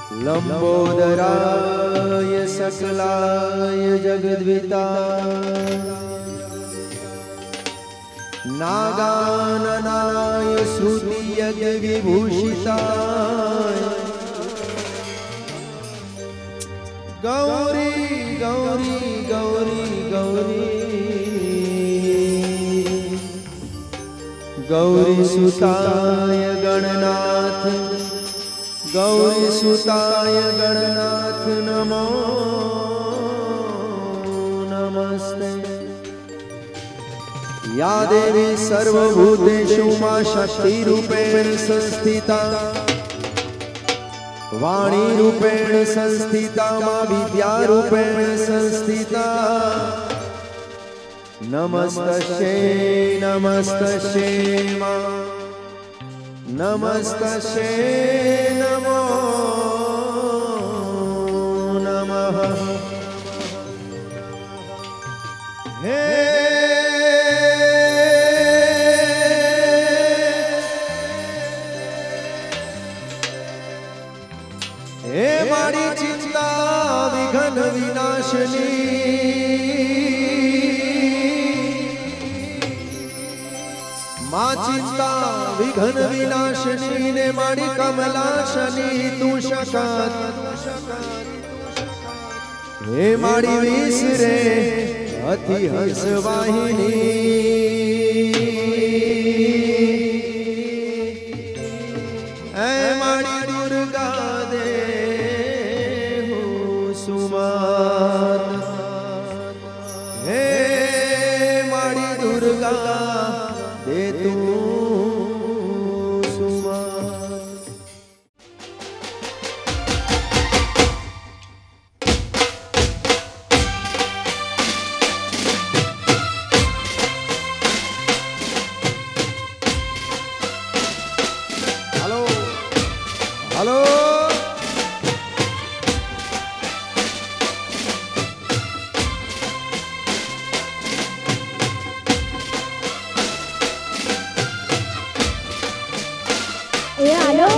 लंबोदराय सकलाय जगद्विताय नागाननाय श्रुतियज्ञ विभूषिताय गौरी गौरी गौरी गौरी गौरी सुताय गणनाथ गौरी सुताय गणनाथ नमो नमस्ते। या देवी सर्वभूतेषु मा शक्ति रूपेण संस्थिता वाणी रूपेण संस्थिता मा विद्या रूपेण संस्थिता नमस्तस्यै नमस्तस्यै मा नमस्तस्यै नमो नमः। हे हे मारी चिंता विघ्न विनाशनी माँ चिंता विघ्न विनाशनी ने मारी कमलाशनी तू शकात हे मारी विसरे अति हंस वाहिनी ऐ मारी दुर्गा दे हो सुमत हे मारी दुर्गा दे तू हेलो हेलो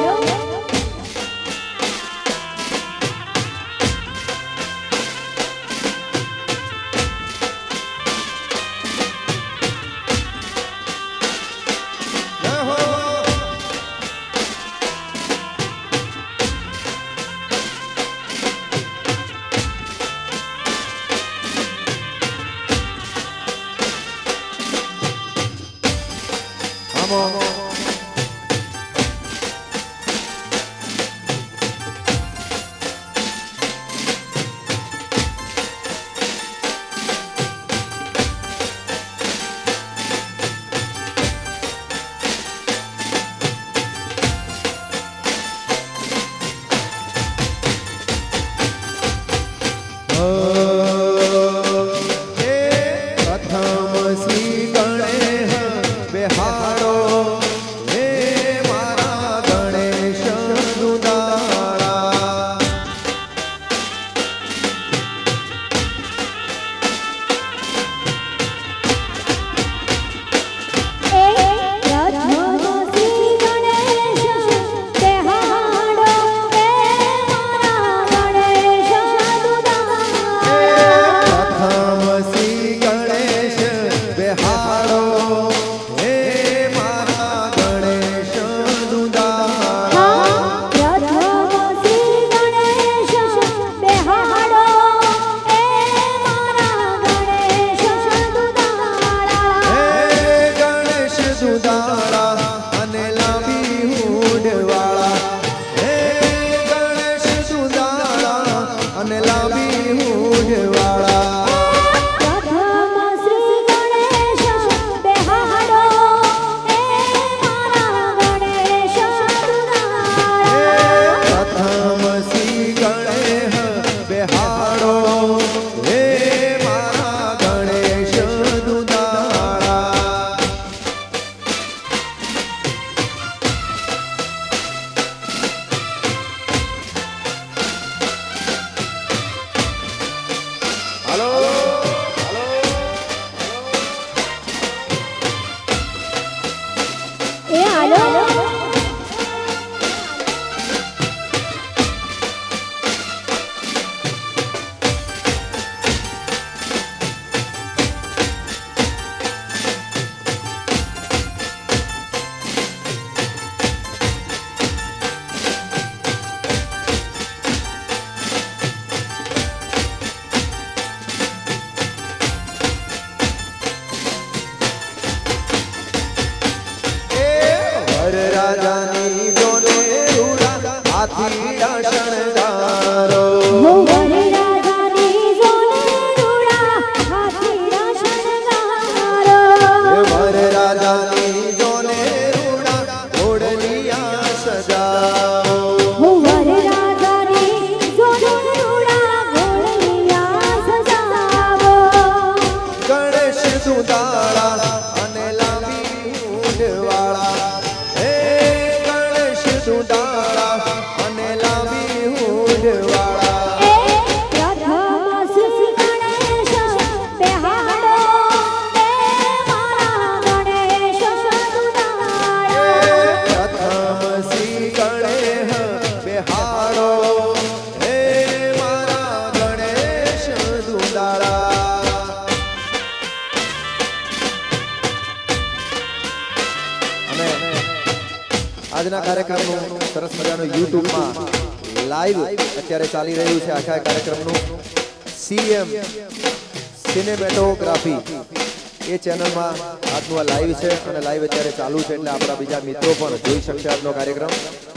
હાથીડા શણગારો હો વરે રાધાની જોને રૂડા હાથીડા શણગારો વર રાજાની જોને રૂડા ઘોડલિયા સજાવો હો વરે રાધાની જોને રૂડા ઘોડલિયા સજાવો ગણેશ સુદાળા અને લાંબી ઊંડવાળા હે ગણેશ સુદાળા અને લાંબી ઊંડવાળા એ પ્રથમ શ્રી ગણેશ બેહાડો એ મારા ગણેશ સુદાળો પ્રથમ શ્રી ગણેશ બેહાડો હે મારા ગણેશ સુદાળા અમે આજના કાર્યક્રમનું સરસ મજાનું યુટ્યુબમાં લાઈવ અત્યારે ચાલી રહ્યું છે આખા કાર્યક્રમનું સીએમ સિનેમેટોગ્રાફી એ ચેનલમાં આજનું આ લાઈવ છે અને લાઈવ અત્યારે ચાલુ છે એટલે આપણા બીજા મિત્રો પણ જોઈ શકશે આજનો કાર્યક્રમ